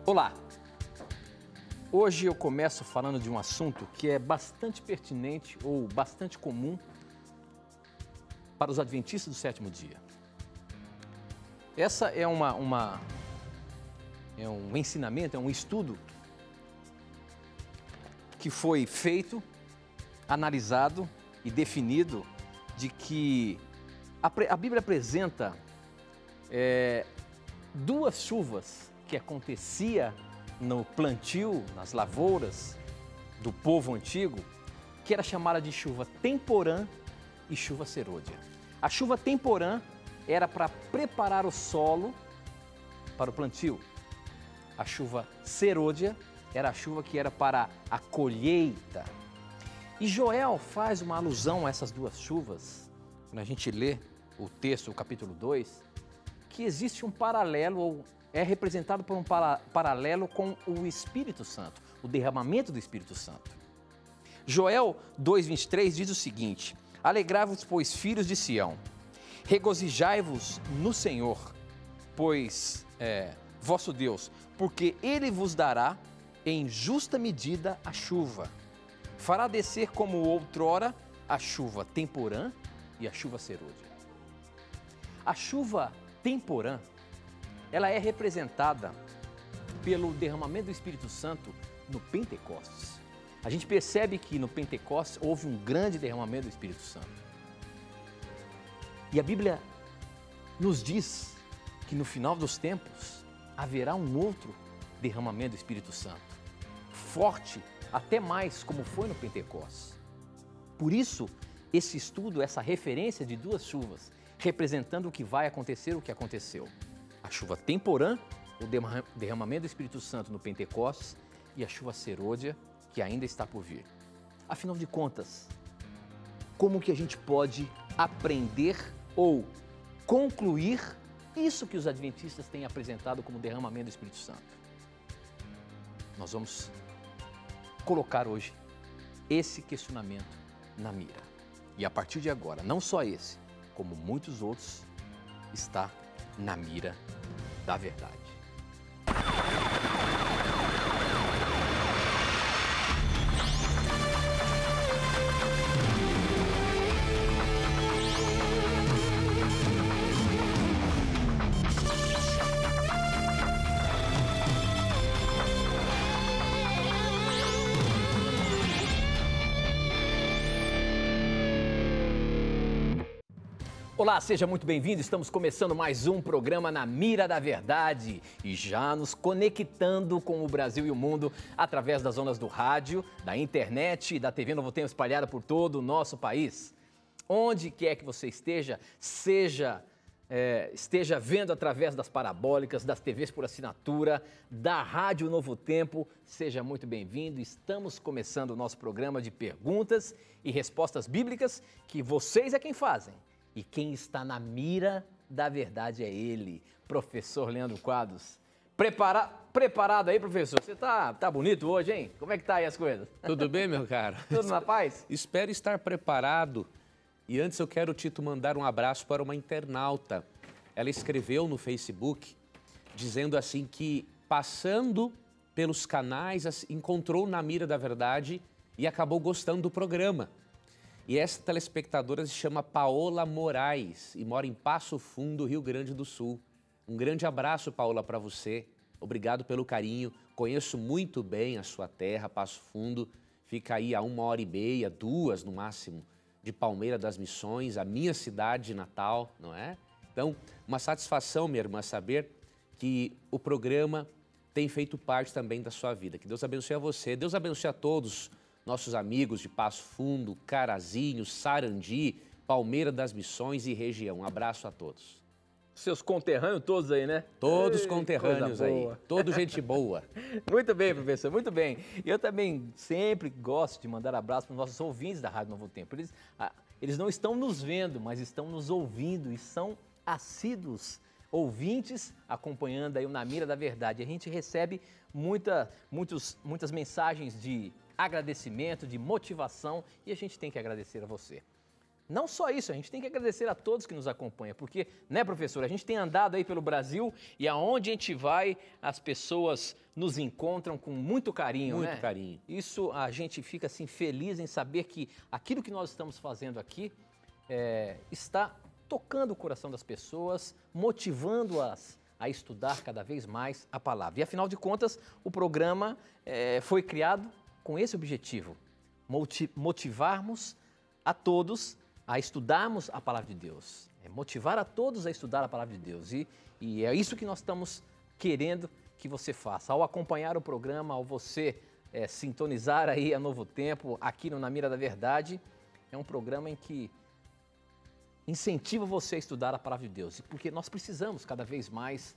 Olá! Hoje eu começo falando de um assunto que é bastante pertinente ou bastante comum para os adventistas do sétimo dia. Essa é um ensinamento, é um estudo que foi feito, analisado e definido de que a Bíblia apresenta duas chuvas que acontecia no plantio, nas lavouras do povo antigo, que era chamada de chuva temporã e chuva serôdia. A chuva temporã era para preparar o solo para o plantio. A chuva serôdia era a chuva que era para a colheita. E Joel faz uma alusão a essas duas chuvas, quando a gente lê o texto, o capítulo 2, que existe um paralelo, ou é representado por um paralelo com o Espírito Santo, o derramamento do Espírito Santo. Joel 2,23 diz o seguinte: Alegrai-vos, pois, filhos de Sião, regozijai-vos no Senhor, pois vosso Deus, porque Ele vos dará em justa medida a chuva. Fará descer como outrora a chuva temporã e a chuva serôdia. A chuva temporã, ela é representada pelo derramamento do Espírito Santo no Pentecostes. A gente percebe que no Pentecostes houve um grande derramamento do Espírito Santo. E a Bíblia nos diz que no final dos tempos haverá um outro derramamento do Espírito Santo, forte, até mais como foi no Pentecostes. Por isso, esse estudo, essa referência de duas chuvas, representando o que vai acontecer, o que aconteceu. A chuva temporã, o derramamento do Espírito Santo no Pentecostes, e a chuva serôdia, que ainda está por vir. Afinal de contas, como que a gente pode aprender ou concluir isso que os adventistas têm apresentado como derramamento do Espírito Santo? Nós vamos colocar hoje esse questionamento na mira. E a partir de agora, não só esse, como muitos outros, está na mira da verdade. Olá, seja muito bem-vindo. Estamos começando mais um programa Na Mira da Verdade e já nos conectando com o Brasil e o mundo através das ondas do rádio, da internet e da TV Novo Tempo espalhada por todo o nosso país. Onde quer que você esteja, esteja vendo através das parabólicas, das TVs por assinatura, da Rádio Novo Tempo, seja muito bem-vindo. Estamos começando o nosso programa de perguntas e respostas bíblicas que vocês é quem fazem. E quem está na mira da verdade é ele, professor Leandro Quadros. Preparado aí, professor? Você tá bonito hoje, hein? Como é que tá aí as coisas? Tudo bem, meu caro? Tudo na paz? Espero estar preparado. E antes eu quero, Tito, mandar um abraço para uma internauta. Ela escreveu no Facebook, dizendo assim que, passando pelos canais, encontrou Na Mira da Verdade e acabou gostando do programa. E essa telespectadora se chama Paola Moraes e mora em Passo Fundo, Rio Grande do Sul. Um grande abraço, Paola, para você. Obrigado pelo carinho. Conheço muito bem a sua terra, Passo Fundo. Fica aí a 1h30, 2 no máximo, de Palmeira das Missões, a minha cidade natal, não é? Então, uma satisfação, minha irmã, saber que o programa tem feito parte também da sua vida. Que Deus abençoe a você. Deus abençoe a todos nossos amigos de Passo Fundo, Carazinho, Sarandi, Palmeira das Missões e região. Um abraço a todos. Seus conterrâneos todos aí, né? Todos conterrâneos aí, toda gente boa. Muito bem, professor, muito bem. Eu também sempre gosto de mandar abraço para os nossos ouvintes da Rádio Novo Tempo. Eles não estão nos vendo, mas estão nos ouvindo e são assíduos ouvintes acompanhando aí o Na Mira da Verdade. A gente recebe muitas mensagens de agradecimento, de motivação, e a gente tem que agradecer a você. não só isso, a gente tem que agradecer a todos que nos acompanham, porque, né, professor, a gente tem andado aí pelo Brasil e aonde a gente vai, as pessoas nos encontram com muito carinho, né? Muito carinho. Isso a gente fica assim feliz em saber que aquilo que nós estamos fazendo aqui está tocando o coração das pessoas, motivando-as a estudar cada vez mais a palavra. E afinal de contas, o programa foi criado com esse objetivo, motivarmos a todos a estudarmos a palavra de Deus, motivar a todos a estudar a palavra de Deus. E é isso que nós estamos querendo que você faça. Ao acompanhar o programa, ao você sintonizar aí a Novo Tempo, aqui no Na Mira da Verdade, é um programa em que incentiva você a estudar a palavra de Deus, porque nós precisamos cada vez mais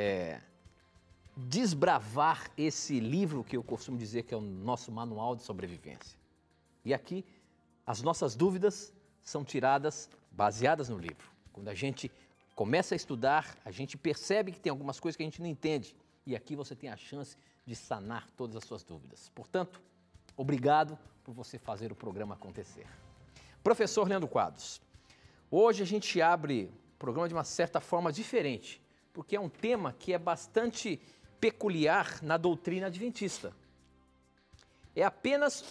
desbravar esse livro que eu costumo dizer que é o nosso manual de sobrevivência. E aqui as nossas dúvidas são tiradas baseadas no livro. Quando a gente começa a estudar, a gente percebe que tem algumas coisas que a gente não entende. E aqui você tem a chance de sanar todas as suas dúvidas. Portanto, obrigado por você fazer o programa acontecer. Professor Leandro Quadros, hoje a gente abre o programa de uma certa forma diferente, porque é um tema que é bastante peculiar na doutrina adventista. É apenas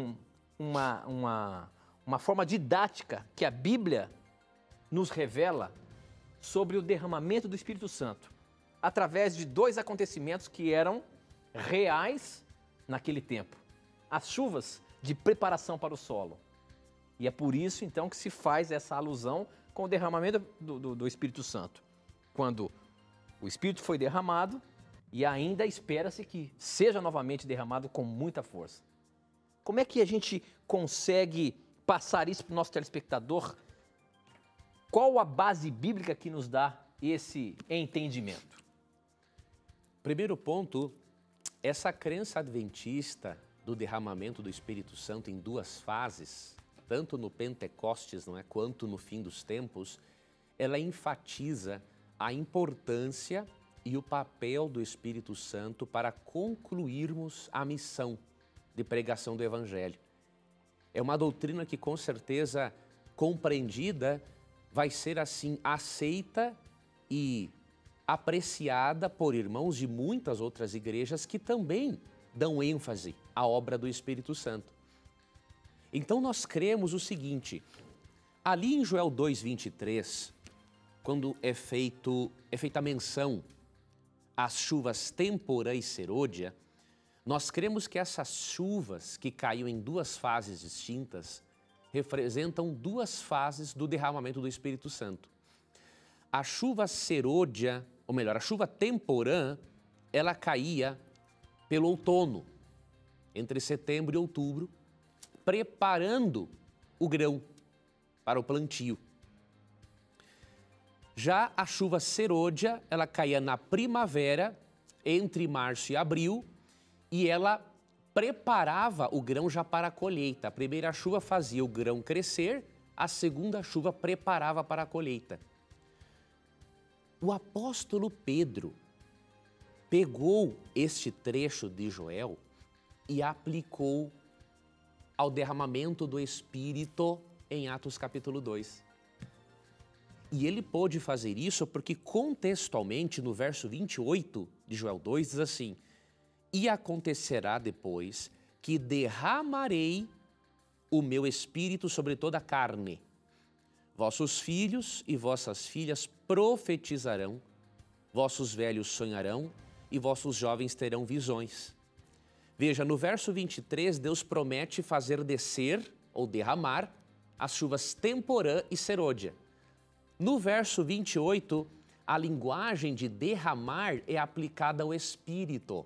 uma forma didática que a Bíblia nos revela sobre o derramamento do Espírito Santo, através de dois acontecimentos que eram reais naquele tempo. As chuvas de preparação para o solo. E é por isso, então, que se faz essa alusão com o derramamento do Espírito Santo. Quando o Espírito foi derramado e ainda espera-se que seja novamente derramado com muita força. Como é que a gente consegue passar isso para o nosso telespectador? Qual a base bíblica que nos dá esse entendimento? Primeiro ponto, essa crença adventista do derramamento do Espírito Santo em duas fases, tanto no Pentecostes, não é, quanto no fim dos tempos, ela enfatiza a importância e o papel do Espírito Santo para concluirmos a missão de pregação do Evangelho. É uma doutrina que, com certeza, compreendida, vai ser assim aceita e apreciada por irmãos de muitas outras igrejas que também dão ênfase à obra do Espírito Santo. Então nós cremos o seguinte, ali em Joel 2:23, quando é feita a menção às chuvas temporã e serôdia, nós cremos que essas chuvas que caíram em duas fases distintas representam duas fases do derramamento do Espírito Santo. A chuva serôdia, ou melhor, a chuva temporã, ela caía pelo outono, entre setembro e outubro, preparando o grão para o plantio. Já a chuva serôdia, ela caía na primavera, entre março e abril, e ela preparava o grão já para a colheita. A primeira chuva fazia o grão crescer, a segunda chuva preparava para a colheita. O apóstolo Pedro pegou este trecho de Joel e aplicou ao derramamento do Espírito em Atos capítulo 2. E ele pôde fazer isso porque contextualmente no verso 28 de Joel 2 diz assim: e acontecerá depois que derramarei o meu Espírito sobre toda a carne. Vossos filhos e vossas filhas profetizarão, vossos velhos sonharão e vossos jovens terão visões. Veja, no verso 23, Deus promete fazer descer ou derramar as chuvas temporã e serôdia. No verso 28, a linguagem de derramar é aplicada ao Espírito.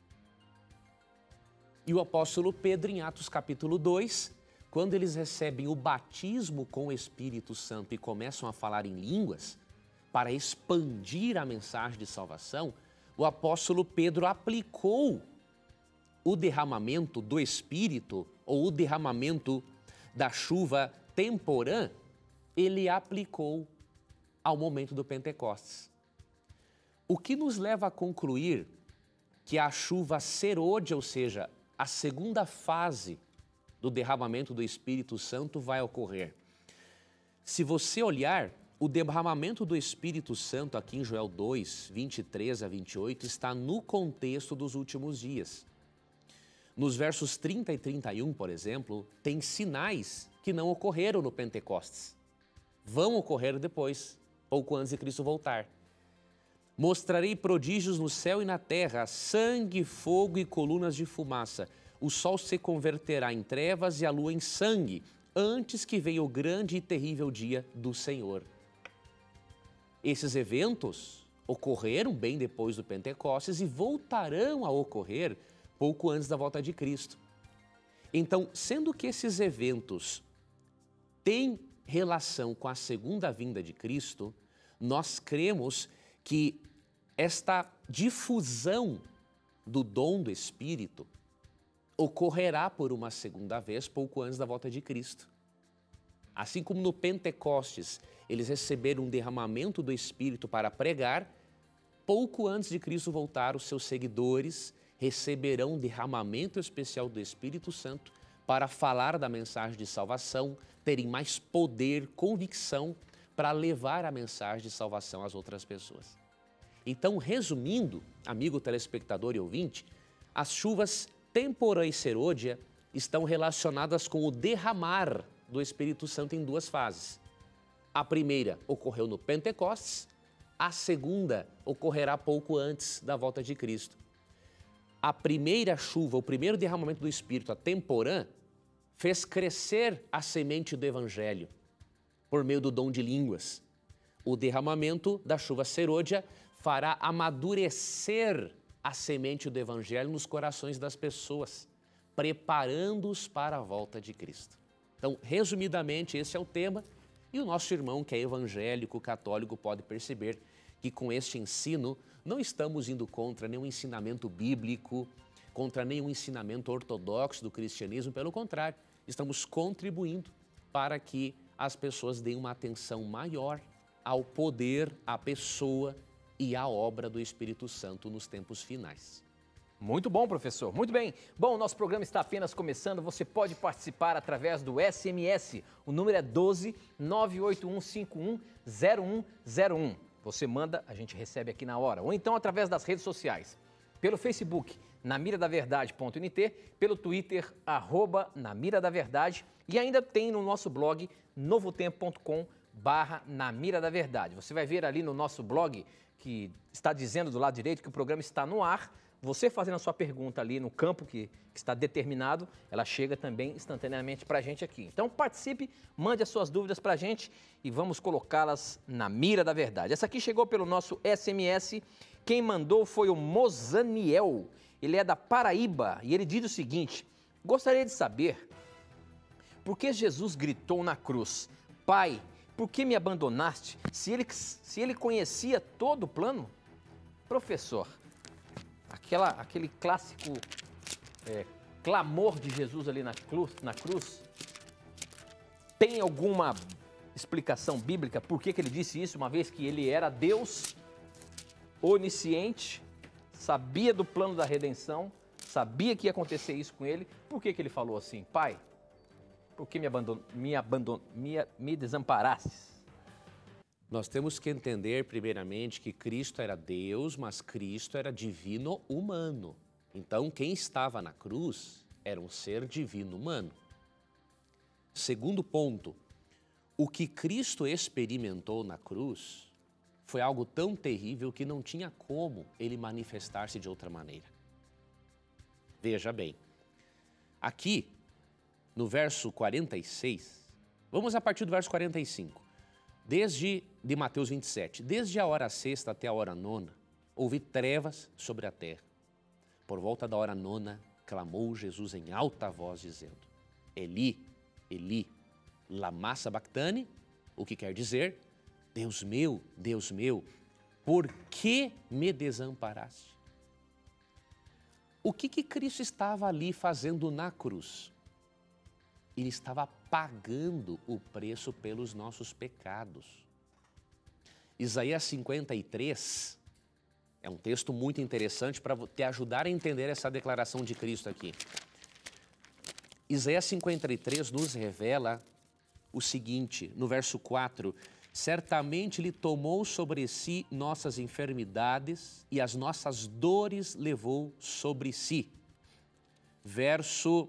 E o apóstolo Pedro, em Atos capítulo 2, quando eles recebem o batismo com o Espírito Santo e começam a falar em línguas, para expandir a mensagem de salvação, o apóstolo Pedro aplicou o derramamento do Espírito, ou o derramamento da chuva temporã, ele aplicou ao momento do Pentecostes. O que nos leva a concluir que a chuva serôdia, ou seja, a segunda fase do derramamento do Espírito Santo vai ocorrer. Se você olhar, o derramamento do Espírito Santo aqui em Joel 2, 23 a 28, está no contexto dos últimos dias. Nos versos 30 e 31, por exemplo, tem sinais que não ocorreram no Pentecostes. Vão ocorrer depois, pouco antes de Cristo voltar. Mostrarei prodígios no céu e na terra, sangue, fogo e colunas de fumaça. O sol se converterá em trevas e a lua em sangue, antes que venha o grande e terrível dia do Senhor. Esses eventos ocorreram bem depois do Pentecostes e voltarão a ocorrer pouco antes da volta de Cristo. Então, sendo que esses eventos têm relação com a segunda vinda de Cristo, nós cremos que esta difusão do dom do Espírito ocorrerá por uma segunda vez pouco antes da volta de Cristo. Assim como no Pentecostes eles receberam um derramamento do Espírito para pregar, pouco antes de Cristo voltar, os seus seguidores receberão um derramamento especial do Espírito Santo para falar da mensagem de salvação, terem mais poder, convicção para levar a mensagem de salvação às outras pessoas. Então, resumindo, amigo telespectador e ouvinte, as chuvas Temporã e Serôdia estão relacionadas com o derramar do Espírito Santo em duas fases. A primeira ocorreu no Pentecostes, a segunda ocorrerá pouco antes da volta de Cristo. A primeira chuva, o primeiro derramamento do Espírito, a Temporã, fez crescer a semente do Evangelho por meio do dom de línguas. O derramamento da chuva Serôdia fará amadurecer a semente do Evangelho nos corações das pessoas, preparando-os para a volta de Cristo. Então, resumidamente, esse é o tema, e o nosso irmão que é evangélico, católico, pode perceber que com este ensino não estamos indo contra nenhum ensinamento bíblico, contra nenhum ensinamento ortodoxo do cristianismo, pelo contrário, estamos contribuindo para que as pessoas deem uma atenção maior ao poder, à pessoa e à obra do Espírito Santo nos tempos finais. Muito bom, professor. Muito bem. Bom, o nosso programa está apenas começando. Você pode participar através do SMS. O número é 12 98151 0101. Você manda, a gente recebe aqui na hora. Ou então através das redes sociais. Pelo Facebook, namiradaverdade.nt, pelo Twitter, @namiradaverdade, e ainda tem no nosso blog, novotempo.com/namiradaverdade. Você vai ver ali no nosso blog que está dizendo do lado direito que o programa está no ar. Você fazendo a sua pergunta ali no campo que está determinado, ela chega também instantaneamente para a gente aqui. Então participe, mande as suas dúvidas para a gente e vamos colocá-las na mira da verdade. Essa aqui chegou pelo nosso SMS, quem mandou foi o Mozaniel, ele é da Paraíba e ele diz o seguinte: gostaria de saber por que Jesus gritou na cruz, Pai, por que me abandonaste, se ele conhecia todo o plano? Professor, aquele clássico clamor de Jesus ali na cruz, tem alguma explicação bíblica por que ele disse isso, uma vez que ele era Deus, onisciente, sabia do plano da redenção, sabia que ia acontecer isso com ele, por que ele falou assim, Pai, por que me desamparastes? Nós temos que entender, primeiramente, que Cristo era Deus, mas Cristo era divino humano. Então, quem estava na cruz era um ser divino humano. Segundo ponto, o que Cristo experimentou na cruz foi algo tão terrível que não tinha como ele manifestar-se de outra maneira. Veja bem, aqui no verso 46, vamos a partir do verso 45. De Mateus 27, desde a hora sexta até a hora nona, houve trevas sobre a terra. Por volta da hora nona, clamou Jesus em alta voz, dizendo, Eli, Eli, lama sabactani, o que quer dizer, Deus meu, por que me desamparaste? O que Cristo estava ali fazendo na cruz? Ele estava pagando o preço pelos nossos pecados. Isaías 53 é um texto muito interessante para te ajudar a entender essa declaração de Cristo aqui. Isaías 53 nos revela o seguinte, no verso 4, certamente Ele tomou sobre si nossas enfermidades e as nossas dores levou sobre si. Verso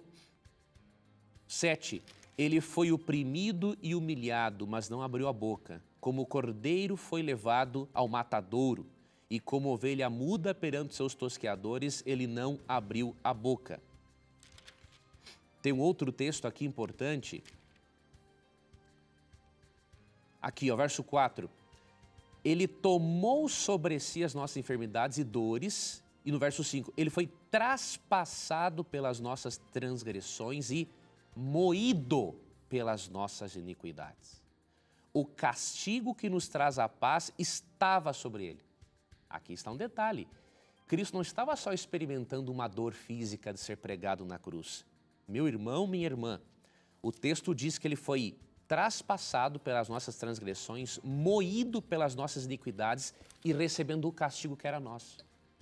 7, Ele foi oprimido e humilhado, mas não abriu a boca. Como o cordeiro foi levado ao matadouro, e como ovelha muda perante seus tosqueadores, Ele não abriu a boca. Tem um outro texto aqui importante. Aqui, ó, verso 4. Ele tomou sobre si as nossas enfermidades e dores. E no verso 5, Ele foi traspassado pelas nossas transgressões e moído pelas nossas iniquidades. O castigo que nos traz a paz estava sobre Ele. Aqui está um detalhe. Cristo não estava só experimentando uma dor física de ser pregado na cruz. Meu irmão, minha irmã, o texto diz que Ele foi traspassado pelas nossas transgressões, moído pelas nossas iniquidades e recebendo o castigo que era nosso.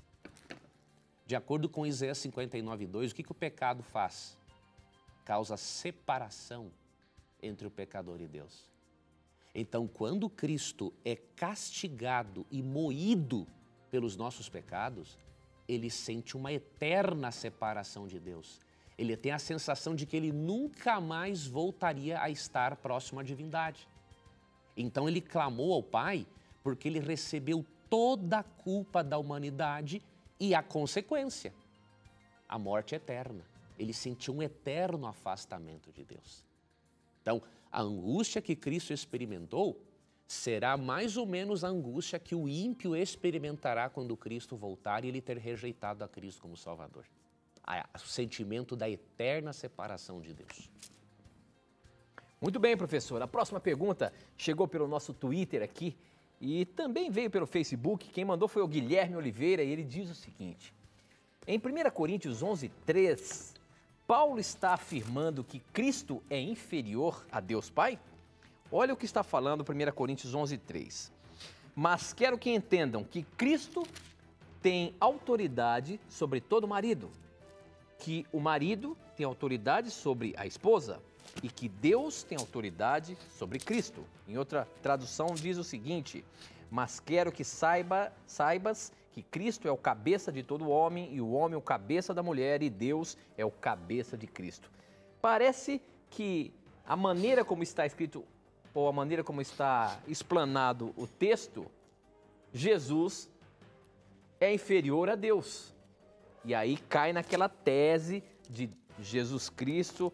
De acordo com Isaías 59:2, o que o pecado faz? Causa separação entre o pecador e Deus. Então, quando Cristo é castigado e moído pelos nossos pecados, Ele sente uma eterna separação de Deus. Ele tem a sensação de que Ele nunca mais voltaria a estar próximo à divindade. Então, Ele clamou ao Pai porque Ele recebeu toda a culpa da humanidade e a consequência, a morte eterna. Ele sentiu um eterno afastamento de Deus. Então, a angústia que Cristo experimentou será mais ou menos a angústia que o ímpio experimentará quando Cristo voltar e ele ter rejeitado a Cristo como Salvador. O sentimento da eterna separação de Deus. Muito bem, professor. A próxima pergunta chegou pelo nosso Twitter aqui e também veio pelo Facebook. Quem mandou foi o Guilherme Oliveira e ele diz o seguinte. Em 1 Coríntios 11:3, Paulo está afirmando que Cristo é inferior a Deus Pai? Olha o que está falando 1 Coríntios 11:3. Mas quero que entendam que Cristo tem autoridade sobre todo marido, que o marido tem autoridade sobre a esposa e que Deus tem autoridade sobre Cristo. Em outra tradução diz o seguinte, mas quero que saibas que Cristo é o cabeça de todo homem e o homem o cabeça da mulher e Deus é o cabeça de Cristo. Parece que a maneira como está escrito ou a maneira como está explanado o texto, Jesus é inferior a Deus. E aí cai naquela tese de Jesus Cristo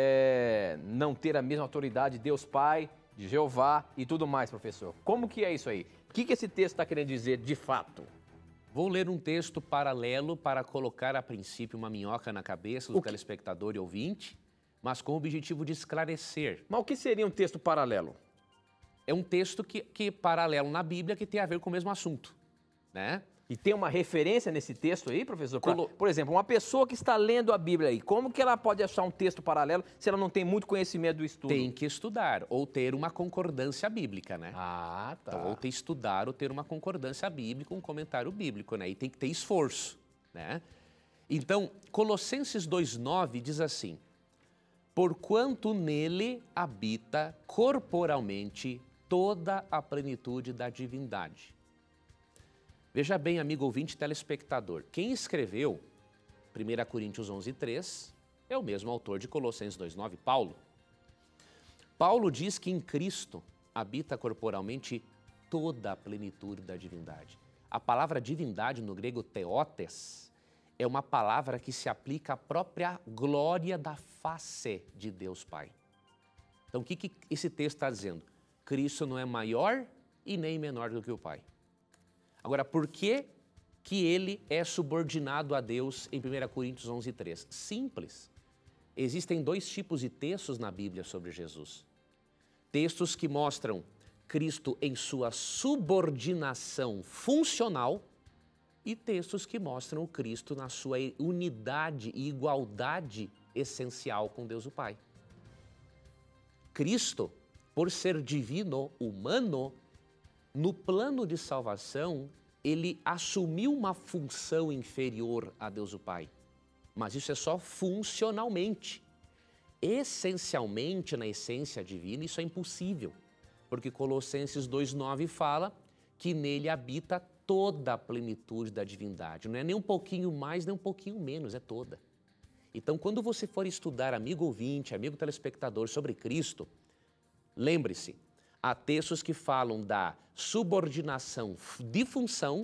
não ter a mesma autoridade de Deus Pai, de Jeová e tudo mais, professor. Como que é isso aí? O que esse texto está querendo dizer de fato? Vou ler um texto paralelo para colocar a princípio uma minhoca na cabeça do telespectador e ouvinte, mas com o objetivo de esclarecer. Mas o que seria um texto paralelo? É um texto que paralelo na Bíblia que tem a ver com o mesmo assunto, né? E tem uma referência nesse texto aí, professor? Por exemplo, uma pessoa que está lendo a Bíblia aí, como que ela pode achar um texto paralelo se ela não tem muito conhecimento do estudo? Tem que estudar, ou ter uma concordância bíblica, né? Ah, tá. Então, ou estudar, ou ter uma concordância bíblica, um comentário bíblico, né? E tem que ter esforço, né? Então, Colossenses 2:9 diz assim, porquanto nele habita corporalmente toda a plenitude da divindade. Veja bem, amigo ouvinte telespectador, quem escreveu 1 Coríntios 11:3 é o mesmo autor de Colossenses 2:9, Paulo. Paulo diz que em Cristo habita corporalmente toda a plenitude da divindade. A palavra divindade no grego theotes é uma palavra que se aplica à própria glória da face de Deus Pai. Então o que esse texto está dizendo? Cristo não é maior e nem menor do que o Pai. Agora, por que ele é subordinado a Deus em 1 Coríntios 11:3? Simples. Existem dois tipos de textos na Bíblia sobre Jesus. Textos que mostram Cristo em sua subordinação funcional e textos que mostram o Cristo na sua unidade e igualdade essencial com Deus o Pai. Cristo, por ser divino, humano, no plano de salvação, ele assumiu uma função inferior a Deus o Pai. Mas isso é só funcionalmente. essencialmente na essência divina, isso é impossível, porque Colossenses 2,9 fala que nele habita toda a plenitude da divindade. Não é nem um pouquinho mais, nem um pouquinho menos, é toda. Então, quando você for estudar, amigo ouvinte, amigo telespectador, sobre Cristo, lembre-se, há textos que falam da subordinação de função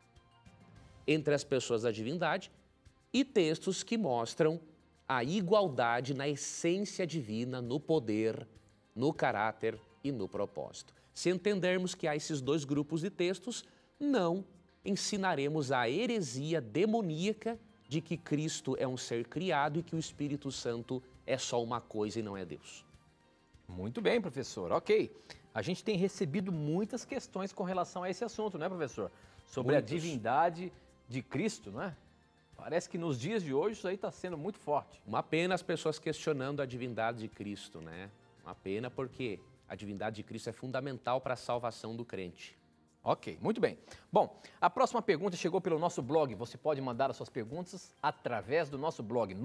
entre as pessoas da divindade e textos que mostram a igualdade na essência divina, no poder, no caráter e no propósito. Se entendermos que há esses dois grupos de textos, não ensinaremos a heresia demoníaca de que Cristo é um ser criado e que o Espírito Santo é só uma coisa e não é Deus. Muito bem, professor. Ok. A gente tem recebido muitas questões com relação a esse assunto, não é, professor? Sobre a divindade de Cristo, não é? Parece que nos dias de hoje isso aí está sendo muito forte. Uma pena as pessoas questionando a divindade de Cristo, né? Uma pena porque a divindade de Cristo é fundamental para a salvação do crente. Ok, muito bem. Bom, a próxima pergunta chegou pelo nosso blog. Você pode mandar as suas perguntas através do nosso blog,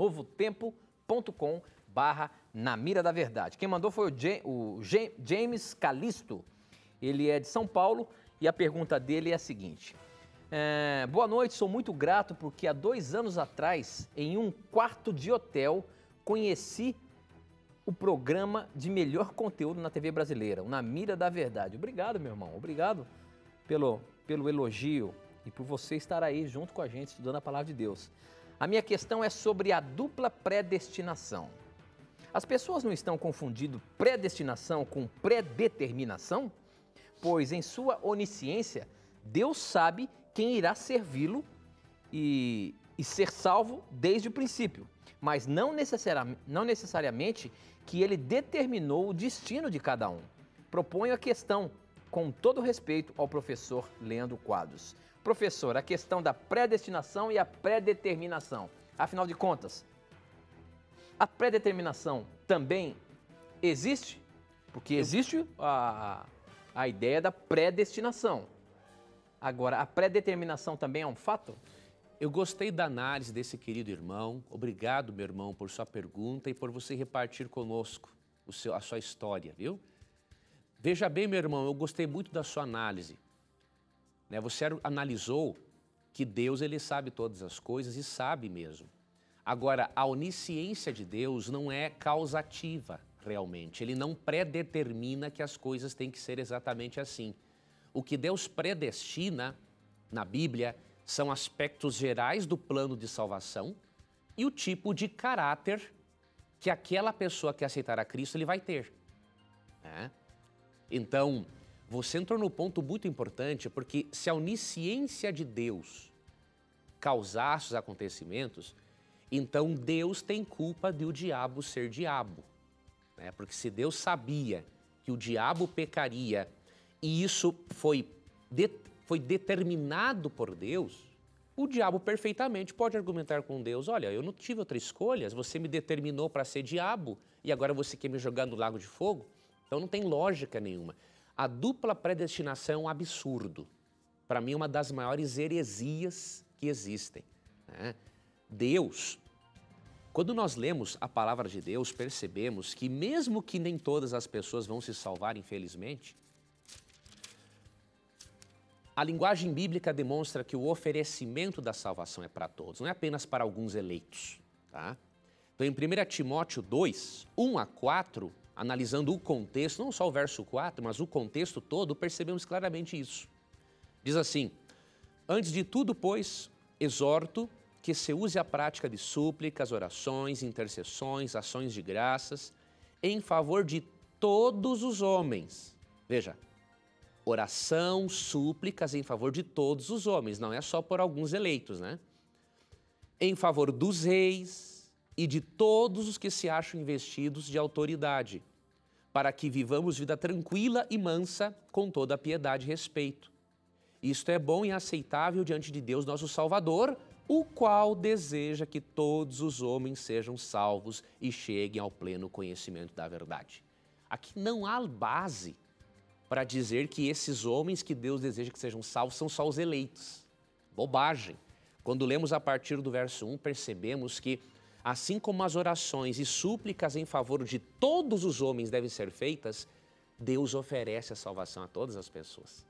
novotempo.com/Na Mira da Verdade. Quem mandou foi o James Calisto. Ele é de São Paulo e a pergunta dele é a seguinte. Boa noite, sou muito grato porque há 2 anos atrás, em um quarto de hotel, conheci o programa de melhor conteúdo na TV brasileira, o Na Mira da Verdade. Obrigado, meu irmão. Obrigado pelo elogio e por você estar aí junto com a gente estudando a Palavra de Deus. A minha questão é sobre a dupla predestinação. As pessoas não estão confundindo predestinação com predeterminação? Pois em sua onisciência, Deus sabe quem irá servi-lo e ser salvo desde o princípio, mas não necessariamente que ele determinou o destino de cada um. Proponho a questão, com todo respeito ao professor Leandro Quadros. Professor, a questão da predestinação e a predeterminação. Afinal de contas, a predeterminação também existe? Porque existe a ideia da predestinação. Agora, a predeterminação também é um fato? Eu gostei da análise desse querido irmão. Obrigado, meu irmão, por sua pergunta e por você repartir conosco a sua história, viu? Veja bem, meu irmão, eu gostei muito da sua análise. Você analisou que Deus, ele sabe todas as coisas e sabe mesmo. Agora, a onisciência de Deus não é causativa, realmente. Ele não predetermina que as coisas têm que ser exatamente assim. O que Deus predestina na Bíblia são aspectos gerais do plano de salvação e o tipo de caráter que aquela pessoa que aceitar a Cristo ele vai ter. Então, você entrou no ponto muito importante, porque se a onisciência de Deus causasse os acontecimentos, então Deus tem culpa de o diabo ser diabo. Porque se Deus sabia que o diabo pecaria e isso foi determinado por Deus, o diabo perfeitamente pode argumentar com Deus, olha, eu não tive outra escolha, você me determinou para ser diabo e agora você quer me jogar no lago de fogo? Então não tem lógica nenhuma. A dupla predestinação é um absurdo. Para mim é uma das maiores heresias que existem. Deus, quando nós lemos a palavra de Deus, percebemos que mesmo que nem todas as pessoas vão se salvar, infelizmente, a linguagem bíblica demonstra que o oferecimento da salvação é para todos, não é apenas para alguns eleitos. Então, em 1 Timóteo 2, 1-4, analisando o contexto, não só o verso 4, mas o contexto todo, percebemos claramente isso. Diz assim, antes de tudo, pois, exorto que se use a prática de súplicas, orações, intercessões, ações de graças, em favor de todos os homens. Veja, oração, súplicas em favor de todos os homens, não é só por alguns eleitos, Em favor dos reis e de todos os que se acham investidos de autoridade, para que vivamos vida tranquila e mansa, com toda a piedade e respeito. Isto é bom e aceitável diante de Deus, nosso Salvador, o qual deseja que todos os homens sejam salvos e cheguem ao pleno conhecimento da verdade. Aqui não há base para dizer que esses homens que Deus deseja que sejam salvos são só os eleitos. Bobagem. Quando lemos a partir do verso 1, percebemos que assim como as orações e súplicas em favor de todos os homens devem ser feitas, Deus oferece a salvação a todas as pessoas.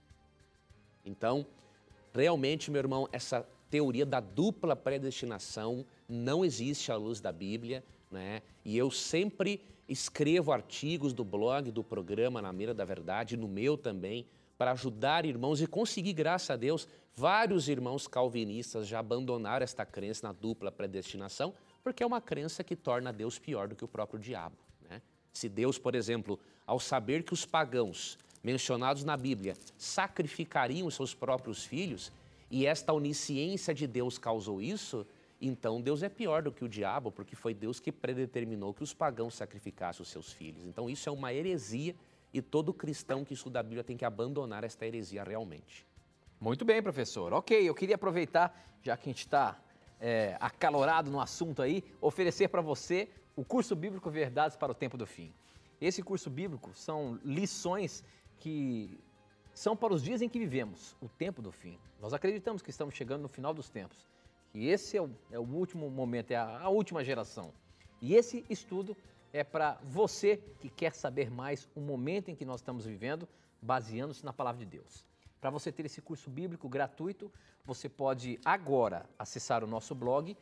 Então, realmente, meu irmão, essa teoria da dupla predestinação não existe à luz da Bíblia, né? E eu sempre escrevo artigos do blog, do programa Na Mira da Verdade, no meu também, para ajudar irmãos e conseguir, graças a Deus, vários irmãos calvinistas já abandonaram esta crença na dupla predestinação, porque é uma crença que torna Deus pior do que o próprio diabo, né? Se Deus, por exemplo, ao saber que os pagãos mencionados na Bíblia sacrificariam os seus próprios filhos, e esta onisciência de Deus causou isso, então Deus é pior do que o diabo, porque foi Deus que predeterminou que os pagãos sacrificassem os seus filhos. Então isso é uma heresia e todo cristão que estuda a Bíblia tem que abandonar esta heresia realmente. Muito bem, professor. Ok, eu queria aproveitar, já que a gente está acalorado no assunto aí, oferecer para você o curso bíblico Verdades para o Tempo do Fim. Esse curso bíblico são lições que são para os dias em que vivemos, o tempo do fim. Nós acreditamos que estamos chegando no final dos tempos, que esse é o último momento, é a última geração. E esse estudo é para você que quer saber mais o momento em que nós estamos vivendo, baseando-se na Palavra de Deus. Para você ter esse curso bíblico gratuito, você pode agora acessar o nosso blog,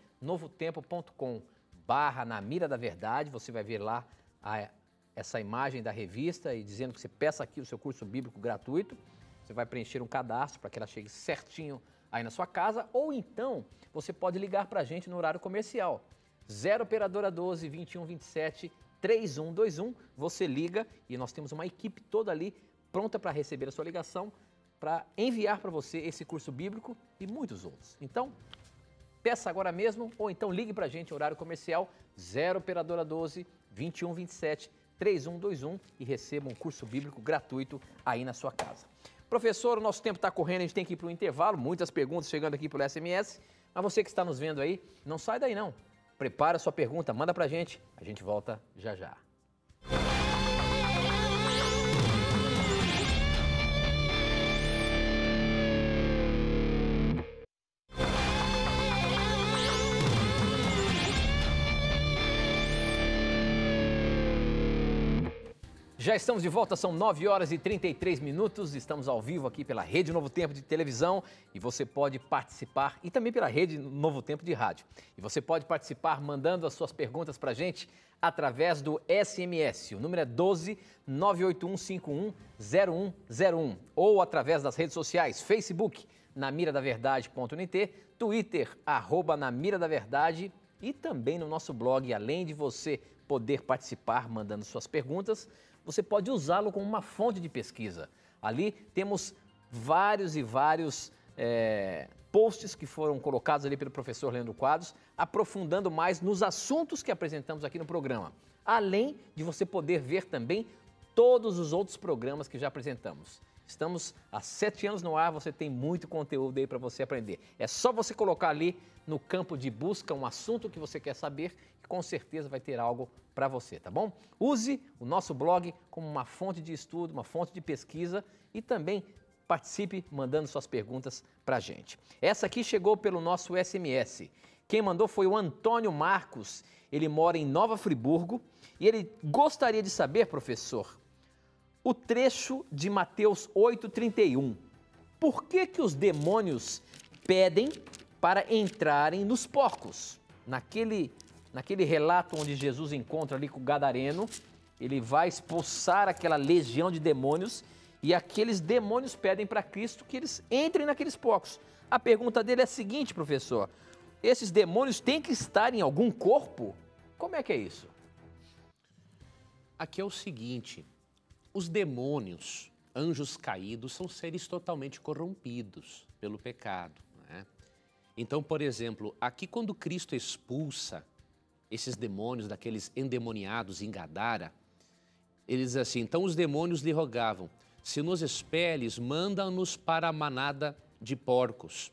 novotempo.com/Na Mira da Verdade. Você vai ver lá essa imagem da revista e dizendo que você peça aqui o seu curso bíblico gratuito. Você vai preencher um cadastro para que ela chegue certinho aí na sua casa, ou então você pode ligar para a gente no horário comercial. 0 operadora 12 21 27 3121. Você liga e nós temos uma equipe toda ali pronta para receber a sua ligação, para enviar para você esse curso bíblico e muitos outros. Então, peça agora mesmo ou então ligue para a gente no horário comercial 0 operadora 12 21 27 3121 e receba um curso bíblico gratuito aí na sua casa. Professor, o nosso tempo está correndo, a gente tem que ir para o intervalo, muitas perguntas chegando aqui pelo SMS, mas você que está nos vendo aí, não sai daí não. Prepara a sua pergunta, manda para a gente volta já já. Já estamos de volta, são 9 horas e 33 minutos, estamos ao vivo aqui pela Rede Novo Tempo de televisão e você pode participar, e também pela Rede Novo Tempo de rádio. E você pode participar mandando as suas perguntas para a gente através do SMS, o número é 12 981510101, ou através das redes sociais, Facebook, namiradaverdade.nt, Twitter, @namiradaverdade, e também no nosso blog, além de você poder participar mandando suas perguntas, você pode usá-lo como uma fonte de pesquisa. Ali temos vários posts que foram colocados ali pelo professor Leandro Quadros, aprofundando mais nos assuntos que apresentamos aqui no programa. Além de você poder ver também todos os outros programas que já apresentamos. Estamos há 7 anos no ar, você tem muito conteúdo aí para você aprender. É só você colocar ali no campo de busca um assunto que você quer saber, que com certeza vai ter algo para você, tá bom? Use o nosso blog como uma fonte de estudo, uma fonte de pesquisa e também participe mandando suas perguntas para a gente. Essa aqui chegou pelo nosso SMS. Quem mandou foi o Antônio Marcos, ele mora em Nova Friburgo e ele gostaria de saber, professor, o trecho de Mateus 8,31. Por que os demônios pedem para entrarem nos porcos? Naquele relato onde Jesus encontra ali com o gadareno, ele vai expulsar aquela legião de demônios e aqueles demônios pedem para Cristo que eles entrem naqueles porcos. A pergunta dele é a seguinte, professor, esses demônios têm que estar em algum corpo? Como é que é isso? Aqui é o seguinte, os demônios, anjos caídos, são seres totalmente corrompidos pelo pecado, né? Então, por exemplo, aqui quando Cristo expulsa esses demônios daqueles endemoniados em Gadara, ele diz assim, então os demônios lhe rogavam, se nos expeles, manda-nos para a manada de porcos.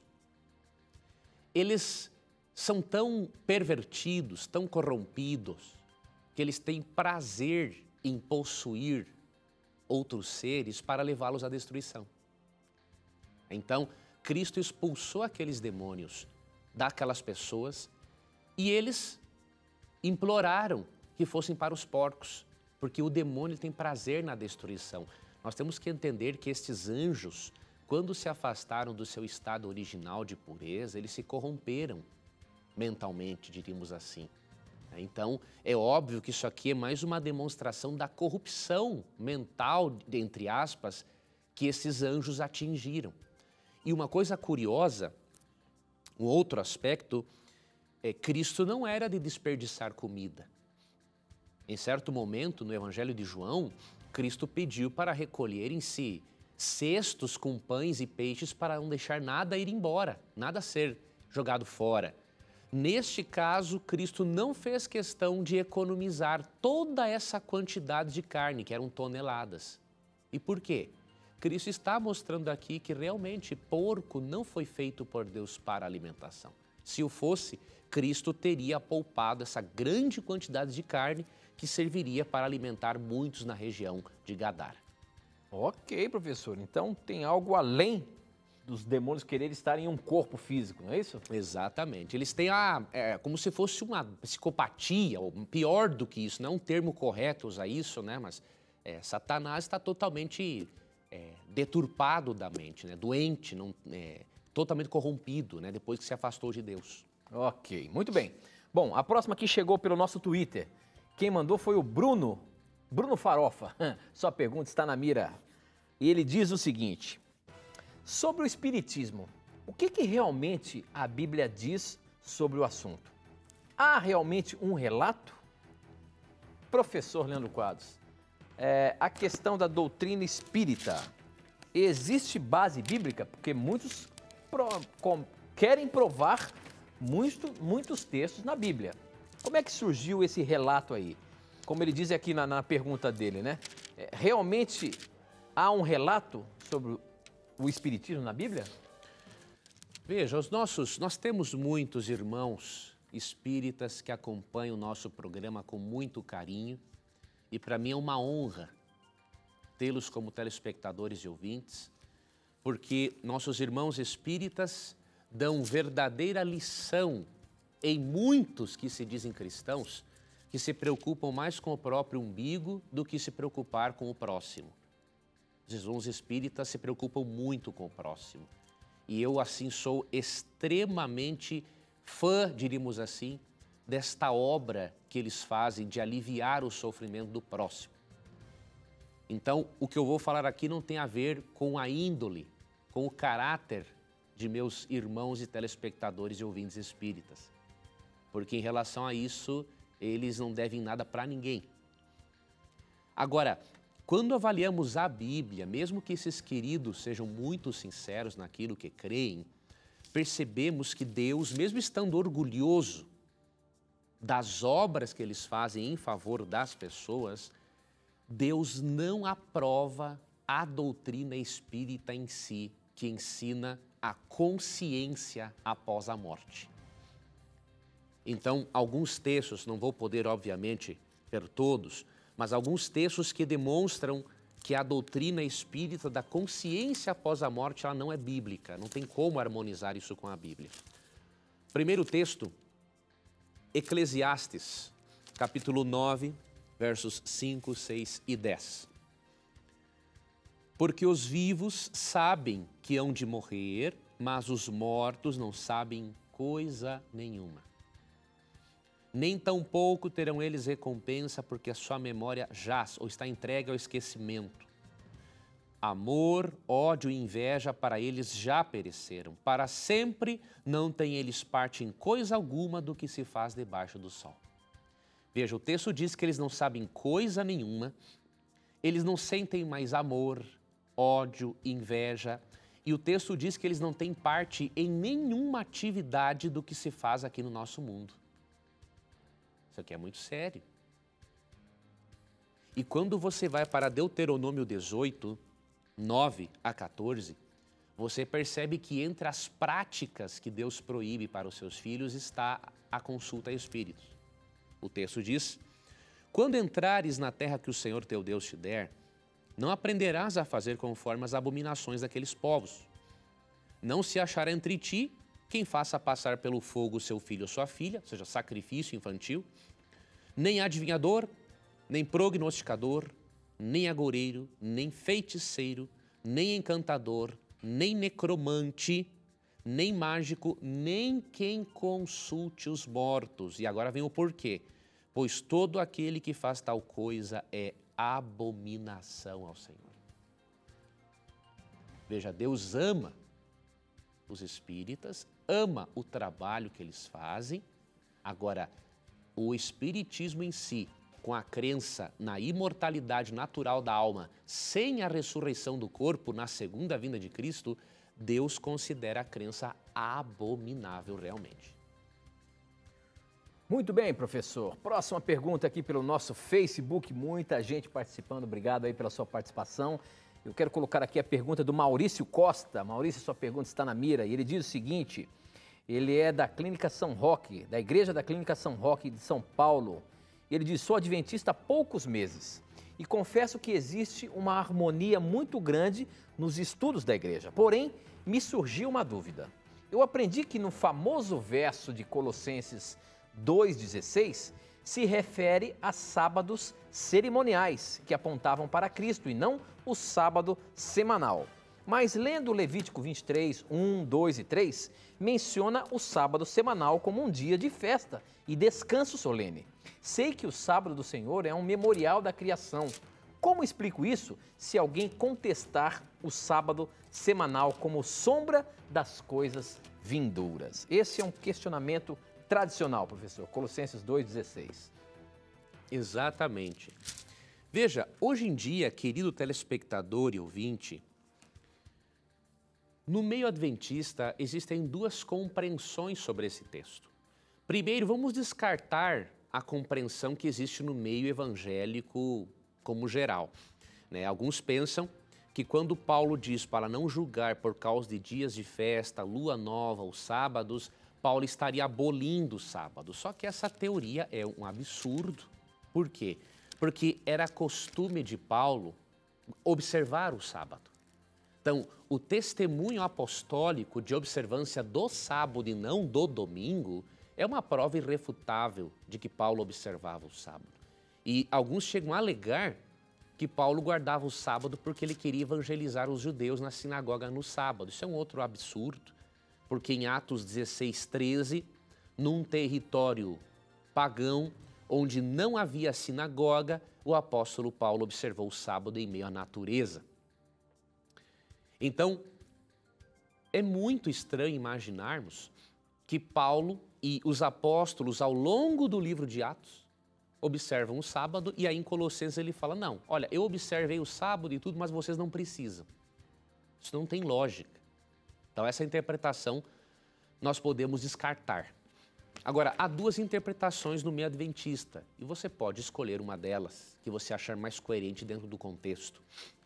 Eles são tão pervertidos, tão corrompidos, que eles têm prazer em possuir outros seres para levá-los à destruição. Então, Cristo expulsou aqueles demônios daquelas pessoas e eles imploraram que fossem para os porcos, porque o demônio tem prazer na destruição. Nós temos que entender que estes anjos, quando se afastaram do seu estado original de pureza, eles se corromperam mentalmente, diríamos assim. Então, é óbvio que isso aqui é mais uma demonstração da corrupção mental, entre aspas, que esses anjos atingiram. E uma coisa curiosa, um outro aspecto, Cristo não era de desperdiçar comida. Em certo momento, no Evangelho de João, Cristo pediu para recolherem-se cestos com pães e peixes para não deixar nada ir embora, nada ser jogado fora. Neste caso, Cristo não fez questão de economizar toda essa quantidade de carne, que eram toneladas. E por quê? Cristo está mostrando aqui que realmente porco não foi feito por Deus para alimentação. Se o fosse, Cristo teria poupado essa grande quantidade de carne que serviria para alimentar muitos na região de Gadara. Ok, professor. Então tem algo além dos demônios quererem estar em um corpo físico, não é isso? Exatamente. Eles têm como se fosse uma psicopatia, ou pior do que isso, não é um termo correto usar isso, né? Mas Satanás está totalmente deturpado da mente, né? Doente, totalmente corrompido, né? Depois que se afastou de Deus. Ok, muito bem. Bom, a próxima aqui chegou pelo nosso Twitter. Quem mandou foi o Bruno Farofa. Sua pergunta está na mira. E ele diz o seguinte: sobre o Espiritismo, o que realmente a Bíblia diz sobre o assunto? Há realmente um relato? Professor Leandro Quadros, a questão da doutrina espírita, existe base bíblica? Porque muitos querem provar muitos textos na Bíblia. Como é que surgiu esse relato aí? Como ele diz aqui na pergunta dele, né? Realmente há um relato sobre o Espiritismo na Bíblia? Veja, nós temos muitos irmãos espíritas que acompanham o nosso programa com muito carinho e para mim é uma honra tê-los como telespectadores e ouvintes, porque nossos irmãos espíritas dão verdadeira lição em muitos que se dizem cristãos, que se preocupam mais com o próprio umbigo do que se preocupar com o próximo. Os irmãos espíritas se preocupam muito com o próximo. E eu, assim, sou extremamente fã, diríamos assim, desta obra que eles fazem de aliviar o sofrimento do próximo. Então, o que eu vou falar aqui não tem a ver com a índole, com o caráter de meus irmãos e telespectadores e ouvintes espíritas. Porque em relação a isso, eles não devem nada para ninguém. Agora, quando avaliamos a Bíblia, mesmo que esses queridos sejam muito sinceros naquilo que creem, percebemos que Deus, mesmo estando orgulhoso das obras que eles fazem em favor das pessoas, Deus não aprova a doutrina espírita em si, que ensina a consciência após a morte. Então, alguns textos, não vou poder, obviamente, ver todos, mas alguns textos que demonstram que a doutrina espírita da consciência após a morte ela não é bíblica, não tem como harmonizar isso com a Bíblia. Primeiro texto, Eclesiastes, capítulo 9, versos 5, 6 e 10. Porque os vivos sabem que hão de morrer, mas os mortos não sabem coisa nenhuma. Nem tampouco terão eles recompensa, porque a sua memória jaz ou está entregue ao esquecimento. Amor, ódio e inveja para eles já pereceram. Para sempre não têm eles parte em coisa alguma do que se faz debaixo do sol. Veja, o texto diz que eles não sabem coisa nenhuma, eles não sentem mais amor, ódio, inveja. E o texto diz que eles não têm parte em nenhuma atividade do que se faz aqui no nosso mundo. Isso aqui é muito sério. E quando você vai para Deuteronômio 18, 9 a 14, você percebe que entre as práticas que Deus proíbe para os seus filhos está a consulta a espíritos. O texto diz: quando entrares na terra que o Senhor teu Deus te der, não aprenderás a fazer conforme as abominações daqueles povos. Não se achará entre ti quem faça passar pelo fogo seu filho ou sua filha, ou seja, sacrifício infantil, Nem adivinhador, nem prognosticador, nem agoureiro, nem feiticeiro, nem encantador, nem necromante, nem mágico, nem quem consulte os mortos. E agora vem o porquê. Pois todo aquele que faz tal coisa é abominação ao Senhor. Veja, Deus ama os espíritas, ama o trabalho que eles fazem. Agora, o espiritismo em si, com a crença na imortalidade natural da alma, sem a ressurreição do corpo na segunda vinda de Cristo, Deus considera a crença abominável realmente. Muito bem, professor. Próxima pergunta aqui pelo nosso Facebook, muita gente participando, obrigado aí pela sua participação. Eu quero colocar aqui a pergunta do Maurício Costa. Maurício, sua pergunta está na mira e ele diz o seguinte, ele é da Clínica São Roque, da Igreja da Clínica São Roque de São Paulo. Ele diz, sou adventista há poucos meses e confesso que existe uma harmonia muito grande nos estudos da igreja. Porém, me surgiu uma dúvida. Eu aprendi que no famoso verso de Colossenses 2,16 se refere a sábados cerimoniais que apontavam para Cristo e não o sábado semanal. Mas lendo Levítico 23, 1, 2 e 3, menciona o sábado semanal como um dia de festa e descanso solene. Sei que o sábado do Senhor é um memorial da criação. Como explico isso se alguém contestar o sábado semanal como sombra das coisas vindouras? Esse é um questionamento tradicional, professor. Colossenses 2,16. Exatamente. Veja, hoje em dia, querido telespectador e ouvinte, no meio adventista existem duas compreensões sobre esse texto. Primeiro, vamos descartar a compreensão que existe no meio evangélico como geral, né? Alguns pensam que quando Paulo diz para não julgar por causa de dias de festa, lua nova, os sábados, Paulo estaria abolindo o sábado. Só que essa teoria é um absurdo. Por quê? Porque era costume de Paulo observar o sábado. Então, o testemunho apostólico de observância do sábado e não do domingo é uma prova irrefutável de que Paulo observava o sábado. E alguns chegam a alegar que Paulo guardava o sábado porque ele queria evangelizar os judeus na sinagoga no sábado. Isso é um outro absurdo, porque em Atos 16, 13, num território pagão, onde não havia sinagoga, o apóstolo Paulo observou o sábado em meio à natureza. Então, é muito estranho imaginarmos que Paulo e os apóstolos, ao longo do livro de Atos, observam o sábado e aí em Colossenses ele fala, não, olha, eu observei o sábado e tudo, mas vocês não precisam. Isso não tem lógica. Então, essa interpretação nós podemos descartar. Agora, há duas interpretações no meio adventista e você pode escolher uma delas que você achar mais coerente dentro do contexto.